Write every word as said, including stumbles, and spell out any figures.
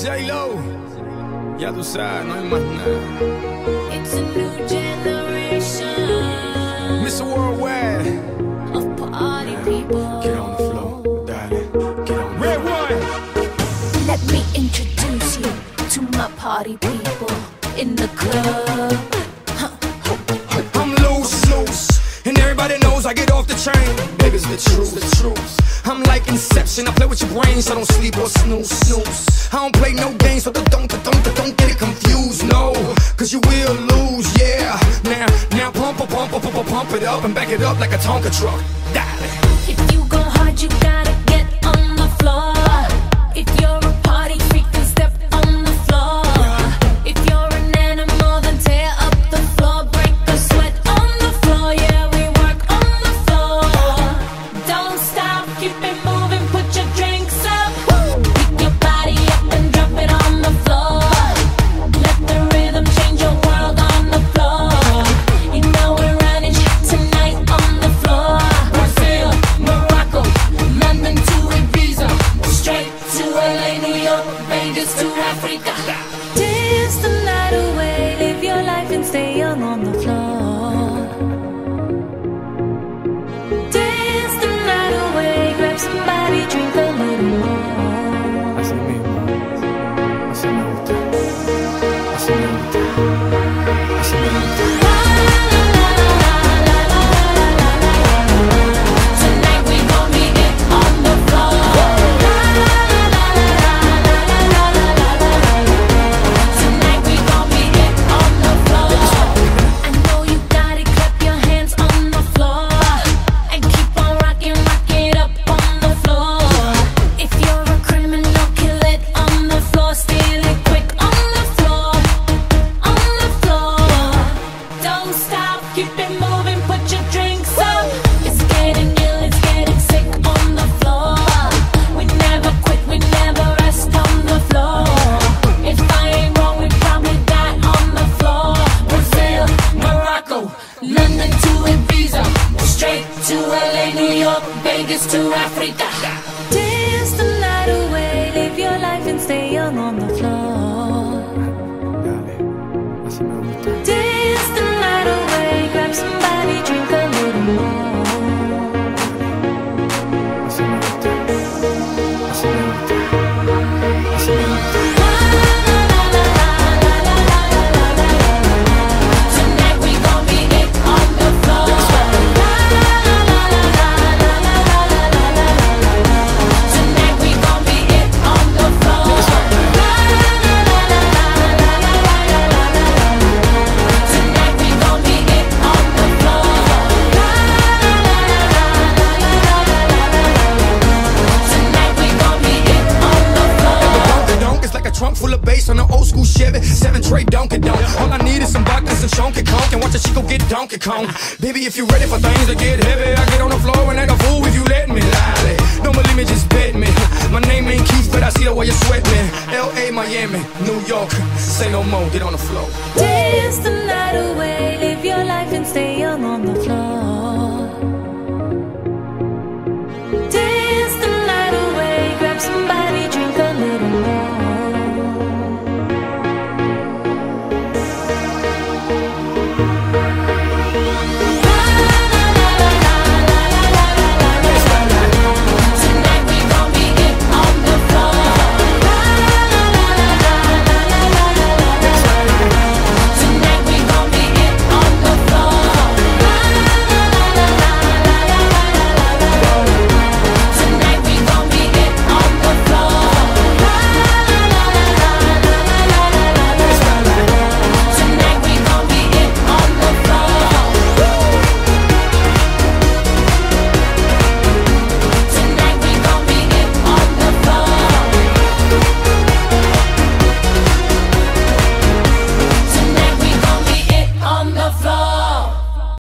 J-Lo, ya tú sabes, no hay más nada. It's a new generation, mister Worldwide, of party people. get on the floor, darling, get on the Red one. Let me introduce you to my party people in the club. Huh. I'm loose, loose, and everybody knows I get off the chain. Baby's the truth, the truth. I'm like Inception, I play with your brains, I don't sleep or snooze, snooze. I don't play no games, so don't, don't, don't, don't get it confused, no, cause you will lose, yeah. Now, now pump, pump, pump, pump, pump it up and back it up like a Tonka truck, darling. If you go hard, you gotta get on the floor. If you're a party freak, then step on the floor. If you're an animal, then tear up the floor. Break the sweat on the floor, yeah, we work on the floor. Don't stop, keep it moving, put your drinks up. Pick your body up and drop it on the floor. Let the rhythm change your world on the floor. You know we're running tonight on the floor. Brazil, Morocco, London to Ibiza, straight to L A, New York, Vegas to Africa. Dance the night away, live your life and stay young on the floor. Dance the night away, grab somebody, drink a little more. Así mismo, así me gusta, así me gusta, así me gusta. Tonight we gon' get it on the floor. Tonight we gon' get it on the floor. I know you got it, clap your hands on the floor and keep on rocking, rock it up on the floor. If you're a criminal, kill it on the floor, steal it quick on the floor, on the floor. Don't stop, keep it moving, put your drinks up. It's getting ill, it's getting sick on the floor. We never quit, we never rest on the floor. If I ain't wrong, we probably die on the floor. Brazil, Morocco, London to Ibiza, straight to L A, New York, Vegas to Africa. Dance the night away, live your life and stay young on the floor. Dale, así me gusta. Dance the night away, grab somebody, drink a little more. Así me gusta, así me gusta, así me gusta. Tonight we gon' get it on the floor. Tonight we gon' get it on the floor. Tonight we gon' get it on the floor. Tonight we gon' get it on the floor. Donk donk, it's like a trunk full of bass on an old school Chevy. Seven tray Donkey Donk. All I need is some vodka, some Chunky Conk, and watch a chico get Donkey Kong. Baby, if you ready for things to get heavy, I get on the floor and act a fool if you let me. Lally, don't believe me, just bet me. My name ain't Keith, but I see the way you sweat me. L A, Miami, New York, say no more, get on the floor.